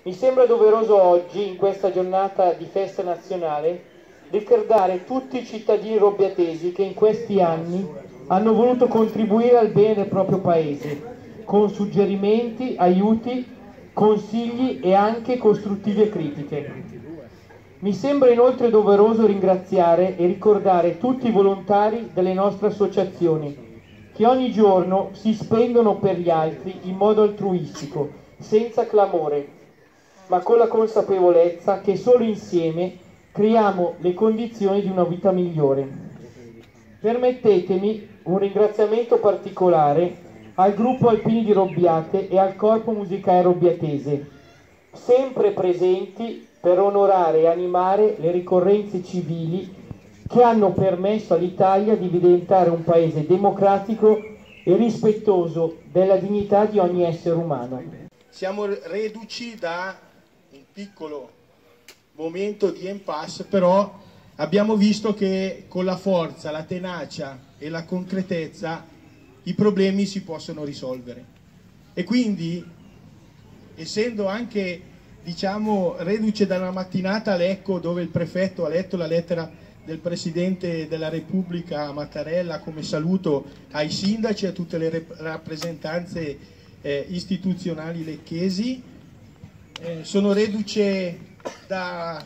Mi sembra doveroso oggi, in questa giornata di festa nazionale, ricordare tutti i cittadini robbiatesi che in questi anni hanno voluto contribuire al bene del proprio paese, con suggerimenti, aiuti, consigli e anche costruttive critiche. Mi sembra inoltre doveroso ringraziare e ricordare tutti i volontari delle nostre associazioni, che ogni giorno si spendono per gli altri in modo altruistico, senza clamore, ma con la consapevolezza che solo insieme creiamo le condizioni di una vita migliore. Permettetemi un ringraziamento particolare al gruppo Alpini di Robbiate e al Corpo Musicale Robbiatese, sempre presenti per onorare e animare le ricorrenze civili che hanno permesso all'Italia di diventare un paese democratico e rispettoso della dignità di ogni essere umano. Siamo reduci da un piccolo momento di impasse, però abbiamo visto che con la forza, la tenacia e la concretezza i problemi si possono risolvere. E quindi, essendo anche, diciamo, reduce da una mattinata a Lecco dove il prefetto ha letto la lettera del Presidente della Repubblica Mattarella come saluto ai sindaci e a tutte le rappresentanze istituzionali lecchesi, sono reduce dalla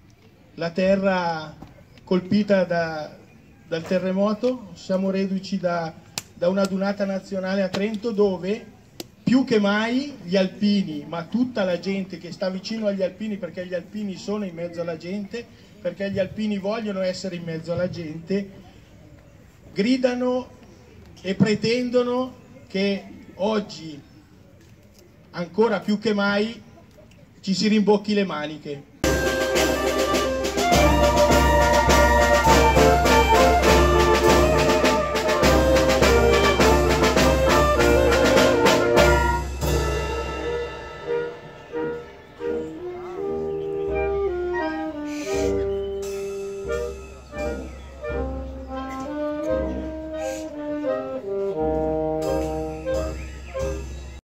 terra colpita dal terremoto, siamo reduci da una adunata nazionale a Trento dove più che mai gli alpini, ma tutta la gente che sta vicino agli alpini, perché gli alpini sono in mezzo alla gente, perché gli alpini vogliono essere in mezzo alla gente, gridano e pretendono che oggi, ancora più che mai, ci si rimbocchi le maniche.